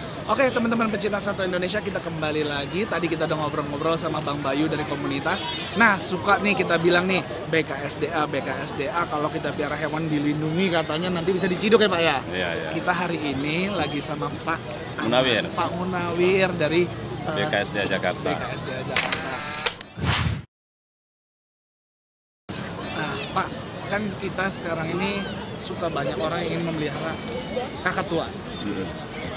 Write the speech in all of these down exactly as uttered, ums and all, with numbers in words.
Oke teman-teman pecinta satwa Indonesia, kita kembali lagi. Tadi kita udah ngobrol-ngobrol sama Bang Bayu dari komunitas. Nah suka nih kita bilang nih B K S D A, B K S D A kalau kita piara hewan dilindungi katanya nanti bisa diciduk ya Pak ya? Iya, iya. Kita hari ini lagi sama Pak Munawir. Pak Munawir dari uh, B K S D A Jakarta. B K S D A Jakarta. Nah Pak, kan kita sekarang ini suka banyak orang yang ingin memelihara kakatua. Hmm.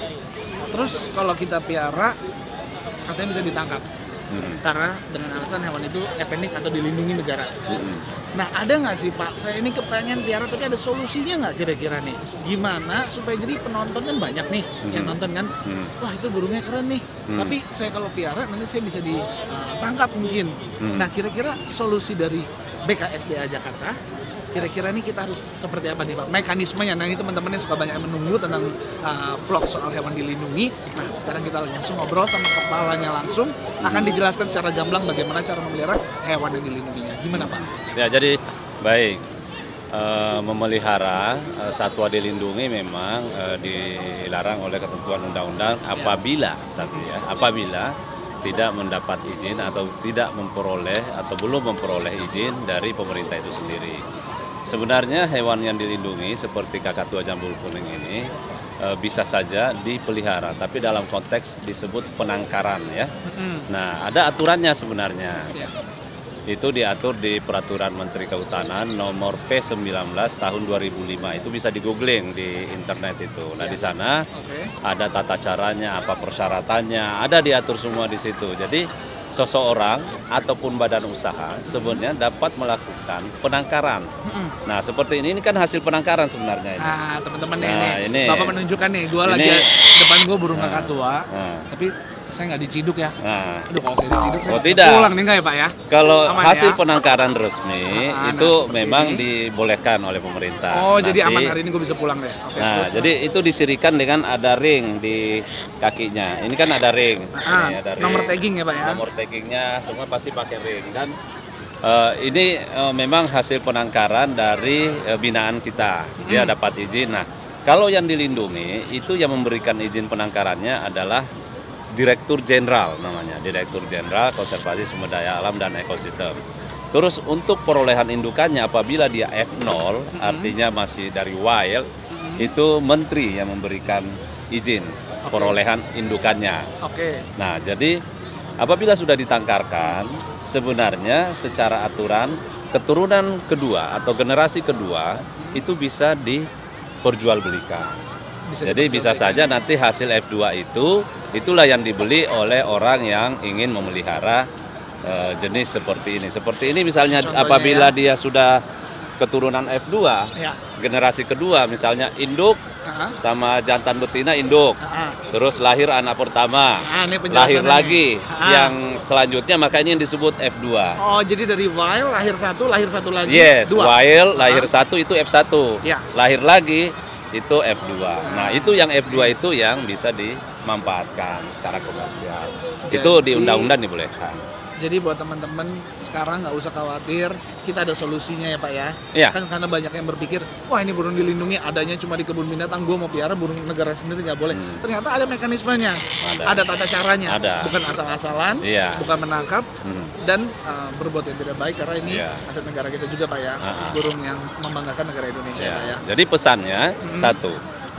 Terus kalau kita piara katanya bisa ditangkap Hmm. karena dengan alasan hewan itu ependek atau dilindungi negara. Hmm. Nah ada nggak sih Pak, saya ini kepengen piara tapi ada solusinya nggak kira-kira nih? Gimana supaya jadi penonton kan banyak nih Hmm. yang nonton kan, Hmm. wah itu burungnya keren nih. Hmm. Tapi saya kalau piara nanti saya bisa ditangkap mungkin. Hmm. Nah kira-kira solusi dari B K S D A Jakarta kira-kira nih kita harus seperti apa nih Pak? Mekanismenya, nah ini teman-teman yang suka banyak yang menunggu tentang uh, vlog soal hewan dilindungi. Nah sekarang kita langsung ngobrol sama kepalanya langsung, akan dijelaskan secara gamblang bagaimana cara memelihara hewan yang dilindunginya. Gimana Pak? Ya jadi baik, e, memelihara e, satwa dilindungi memang e, dilarang oleh ketentuan undang-undang apabila tapi ya apabila tidak mendapat izin atau tidak memperoleh atau belum memperoleh izin dari pemerintah itu sendiri. Sebenarnya hewan yang dilindungi seperti kakatua jambul kuning ini e, bisa saja dipelihara, tapi dalam konteks disebut penangkaran ya. Mm-hmm. Nah, ada aturannya sebenarnya. Ya. Itu diatur di Peraturan Menteri Kehutanan nomor P sembilan belas tahun dua ribu lima. Itu bisa di googling di internet itu. Nah, Ya. di sana Oke. ada tata caranya, apa persyaratannya, ada diatur semua di situ. Jadi seseorang ataupun badan usaha sebenarnya dapat melakukan penangkaran. Mm-hmm. Nah, seperti ini ini kan hasil penangkaran sebenarnya ini. Nah teman-teman nih, Nah, nih, ini. Bapak menunjukkan nih, gue Ini. lagi depan gue burung Nah. kakatua, Nah. tapi saya nggak diciduk ya. Nah, Aduh kalau saya diciduk saya Oh, nggak tidak. pulang nih nggak ya Pak ya? kalau Aman hasil ya? penangkaran resmi Ah, itu nah, seperti memang ini. dibolehkan oleh pemerintah. Oh jadi Nanti- aman, hari ini gue bisa pulang deh. Oke, Nah, terus, jadi itu dicirikan dengan ada ring di kakinya. Ini kan ada ring. Ah, Ini ada ring. nomor tagging ya Pak ya? Nomor taggingnya semua pasti pakai ring. Dan eh, ini eh, memang hasil penangkaran dari eh, binaan kita. Dia Hmm. dapat izin. Nah, kalau yang dilindungi itu yang memberikan izin penangkarannya adalah Direktur Jenderal namanya, Direktur Jenderal Konservasi Sumber Daya Alam dan Ekosistem. Terus untuk perolehan indukannya apabila dia F nol, Mm-hmm. artinya masih dari wild, Mm-hmm. itu menteri yang memberikan izin Oke. perolehan indukannya. Oke. Nah, jadi apabila sudah ditangkarkan, sebenarnya secara aturan keturunan kedua atau generasi kedua itu bisa diperjualbelikan. Bisa Jadi bisa saja diperjualbelikan. nanti hasil F dua itu itulah yang dibeli oleh orang yang ingin memelihara eh, jenis seperti ini. Seperti ini misalnya Contohnya apabila ya. dia sudah keturunan F dua, Ya. generasi kedua misalnya induk Ah, sama jantan betina induk. ah, ah. Terus lahir anak pertama, Ah, ini penjelasannya lahir nih. lagi, Ah. yang selanjutnya makanya yang disebut F dua. Oh jadi dari wild lahir satu, lahir satu lagi. Yes, dua. wild lahir Ah. satu itu F satu, Ya. lahir lagi itu F dua. Nah Ah. itu yang F dua itu yang bisa dimanfaatkan secara komersial. Jadi- Itu di undang-undang dibolehkan. Jadi buat teman-teman sekarang nggak usah khawatir, kita ada solusinya ya Pak ya. Iya. Kan karena banyak yang berpikir, wah ini burung dilindungi adanya cuma di kebun binatang, gue mau piara burung negara sendiri nggak boleh. Hmm. Ternyata ada mekanismenya, Ada. tata caranya, Ada. bukan asal-asalan, Iya. bukan menangkap Hmm. dan uh, berbuat yang tidak baik karena ini Iya. aset negara kita juga Pak ya, Ah, ah. burung yang membanggakan negara Indonesia Ya. Pak ya. Jadi pesannya Hmm. satu,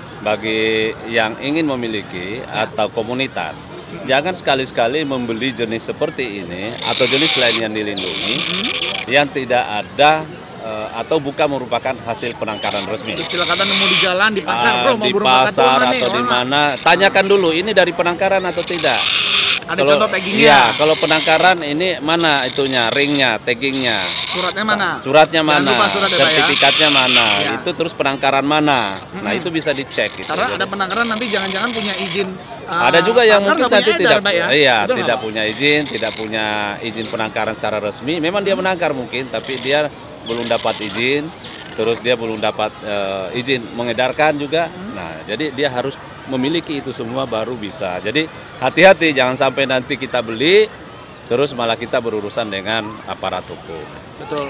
bagi yang ingin memiliki atau komunitas, jangan sekali-sekali membeli jenis seperti ini atau jenis lain yang dilindungi yang tidak ada eh, atau bukan merupakan hasil penangkaran resmi. Istilah kata nemu di jalan, di pasar, Ah, bro mau di burung pasar kakatua nih, atau di orang mana, tanyakan dulu ini dari penangkaran atau tidak. ada Kalau- contoh taggingnya, Iya, kalau penangkaran ini mana itunya, ringnya, taggingnya, suratnya mana? suratnya Jangan mana, lupa surat ya, Pak ya. sertifikatnya mana, Ya. itu terus penangkaran mana. Nah Mm-mm. itu bisa dicek. Gitu. Karena Jadi- ada penangkaran nanti jangan-jangan punya izin. uh, ada juga yang pakar mungkin nggak nanti punya tidak, edar, Pak ya? iya, Betul nggak, tidak Pak? punya izin, tidak punya izin penangkaran secara resmi. Memang dia menangkar mungkin, tapi dia belum dapat izin, terus dia belum dapat eh, izin mengedarkan juga. Nah, jadi dia harus memiliki itu semua baru bisa. Jadi hati-hati, jangan sampai nanti kita beli, terus malah kita berurusan dengan aparat hukum. Betul.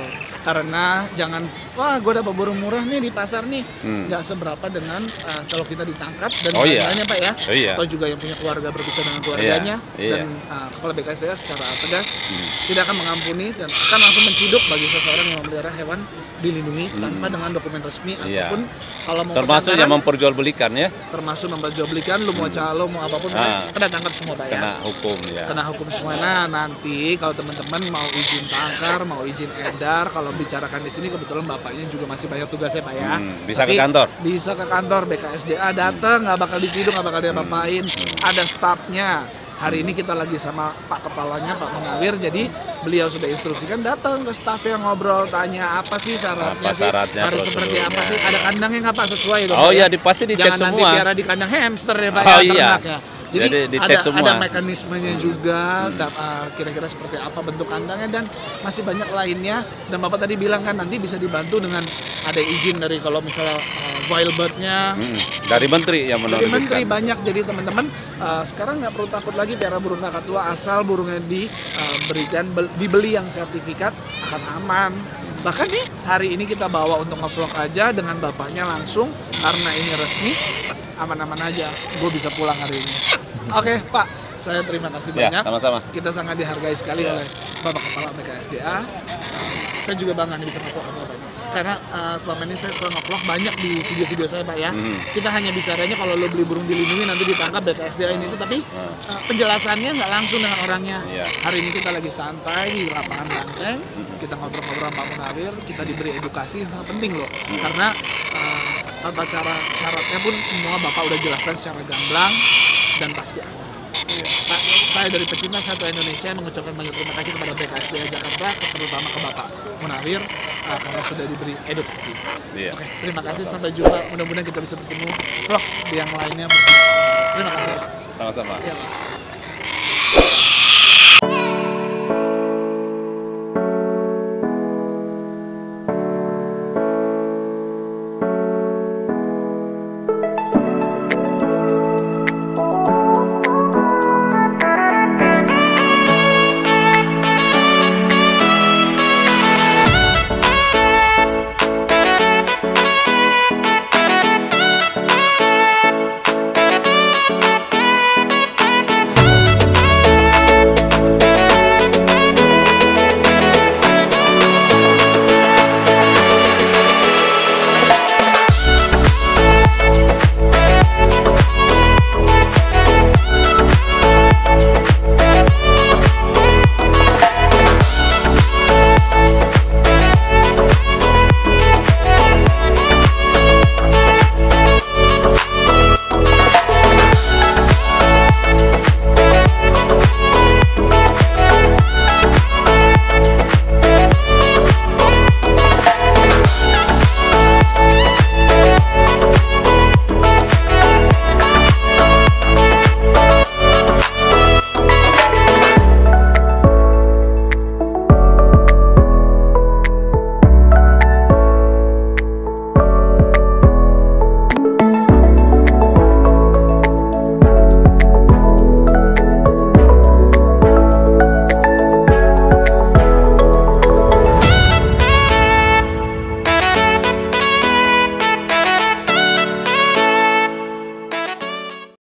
karena jangan wah gue dapat burung murah nih di pasar nih, Hmm. nggak seberapa dengan uh, kalau kita ditangkap dan Oh, iya. lain-lainnya Pak ya, Oh, iya. atau juga yang punya keluarga berpisah dengan keluarganya, Iya, dan uh, kepala B K S D A secara tegas Hmm. tidak akan mengampuni dan akan langsung menciduk bagi seseorang yang memelihara hewan dilindungi Hmm. tanpa dengan dokumen resmi, Iya. ataupun kalau mau Termasuk penangkaran, yang memperjualbelikan ya, termasuk memperjualbelikan, lu mau calo mau apapun, Ah. kena tangkap semua Pak ya. kena hukum ya. Kena hukum semua. Nah, nanti kalau teman-teman mau izin tangkar, mau izin edar, kalau bicarakan di sini kebetulan bapaknya juga masih banyak tugasnya Pak ya. Hmm, bisa Tapi ke kantor. Bisa ke kantor B K S D A, datang, nggak bakal diciduk, nggak bakal diapa-apain. Hmm. Ada stafnya. Hari ini kita lagi sama Pak Kepalanya, Pak Menawir, jadi beliau sudah instruksikan datang ke staf yang ngobrol, tanya apa sih syaratnya Apa sih, syaratnya, harus seperti apa prosedurnya. sih, ada kandangnya nggak Pak sesuai dong, Oh Pak, iya, di- pasti dicek jangan nanti semua. piara di kandang hamster ya Pak Oh ya, iya. ternaknya. Jadi, Jadi dicek ada, semua. ada mekanismenya juga, Hmm. da- uh, kira-kira seperti apa bentuk kandangnya dan masih banyak lainnya. Dan Bapak tadi bilang kan nanti bisa dibantu dengan ada izin dari kalau misalnya uh, wild bird-nya, Hmm. Dari menteri yang dari menteri menerbitkan. banyak. Jadi teman-teman uh, sekarang nggak perlu takut lagi piara burung kakatua asal burungnya diberikan dibeli yang sertifikat akan aman. Bahkan nih hari ini kita bawa untuk ngevlog aja dengan bapaknya langsung karena ini resmi, aman-aman aja. Gue bisa pulang hari ini. Oke Pak, saya terima kasih Ya, banyak. sama-sama. Kita sangat dihargai sekali Ya. oleh Bapak Kepala B K S D A. Uh, saya juga bangga nih bisa ngevlog sama Bapak ini. Karena uh, selama ini saya suka ngevlog banyak di video-video saya Pak ya. Hmm. Kita hanya bicaranya kalau lo beli burung dilindungi nanti ditangkap B K S D A ini itu, tapi Nah, uh, penjelasannya nggak langsung dengan orangnya. Iya. Hari ini kita lagi santai di lapangan Banteng, Mhm. kita ngobrol-ngobrol sama Pak Munawir, kita diberi edukasi yang sangat penting loh. Mhm. Karena uh, tata cara syaratnya pun semua Bapak udah jelaskan secara gamblang dan pasti aman. iya. Pak, saya dari pecinta Satwa Indonesia mengucapkan banyak terima kasih kepada B K S D A Jakarta, terutama ke Bapak Munawir uh, karena sudah diberi edukasi. Iya. Oke, terima kasih, sampai jumpa. Mudah-mudahan kita bisa bertemu vlog yang lainnya. Terima kasih Pak. Sama-sama. Iya, Pak.